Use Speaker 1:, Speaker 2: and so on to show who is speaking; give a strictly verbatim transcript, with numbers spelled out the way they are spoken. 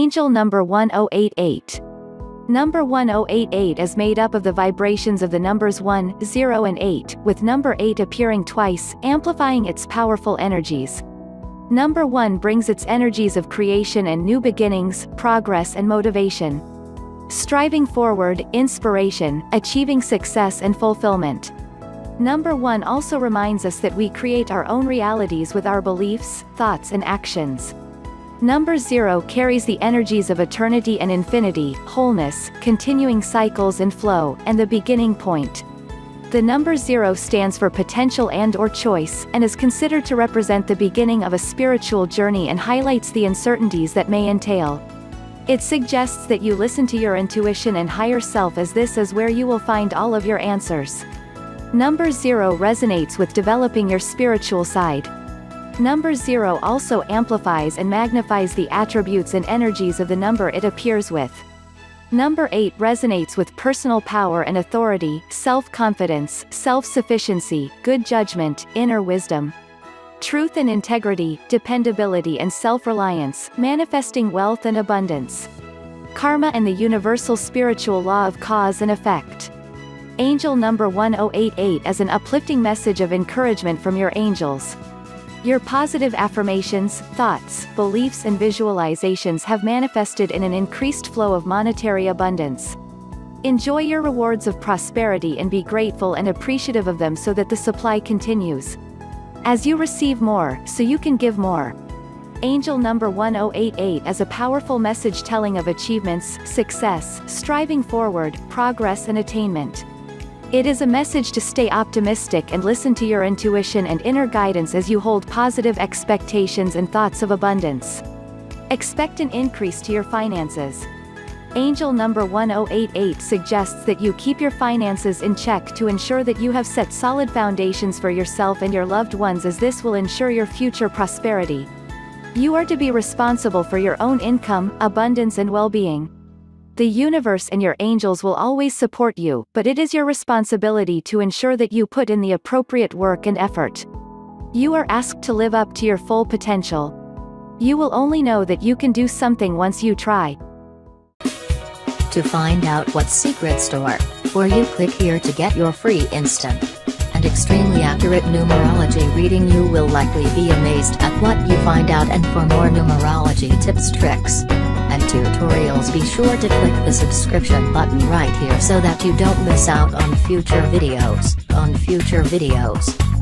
Speaker 1: Angel number one zero eight eight. Number one zero eight eight is made up of the vibrations of the numbers one, zero and eight, with number eight appearing twice, amplifying its powerful energies. Number one brings its energies of creation and new beginnings, progress and motivation. Striving forward, inspiration, achieving success and fulfillment. Number one also reminds us that we create our own realities with our beliefs, thoughts and actions. Number zero carries the energies of eternity and infinity, wholeness, continuing cycles and flow, and the beginning point. The number zero stands for potential and or choice, and is considered to represent the beginning of a spiritual journey and highlights the uncertainties that may entail. It suggests that you listen to your intuition and higher self, as this is where you will find all of your answers. Number zero resonates with developing your spiritual side. Number zero also amplifies and magnifies the attributes and energies of the number it appears with. Number eight resonates with personal power and authority, self-confidence, self-sufficiency, good judgment, inner wisdom, truth and integrity, dependability and self-reliance, manifesting wealth and abundance, karma and the universal spiritual law of cause and effect. Angel number one zero eight eight is an uplifting message of encouragement from your angels. Your positive affirmations, thoughts, beliefs and visualizations have manifested in an increased flow of monetary abundance. Enjoy your rewards of prosperity and be grateful and appreciative of them so that the supply continues. As you receive more, so you can give more. Angel number one zero eight eight is a powerful message telling of achievements, success, striving forward, progress and attainment. It is a message to stay optimistic and listen to your intuition and inner guidance as you hold positive expectations and thoughts of abundance. Expect an increase to your finances. Angel number one zero eight eight suggests that you keep your finances in check to ensure that you have set solid foundations for yourself and your loved ones, as this will ensure your future prosperity. You are to be responsible for your own income, abundance and well-being. The universe and your angels will always support you, but it is your responsibility to ensure that you put in the appropriate work and effort. You are asked to live up to your full potential. You will only know that you can do something once you try.
Speaker 2: To find out what secret store, or you click here to get your free instant and extremely accurate numerology reading. You will likely be amazed at what you find out, and for more numerology tips, tricks, and tutorials, be sure to click the subscription button right here so that you don't miss out on future videos, on future videos.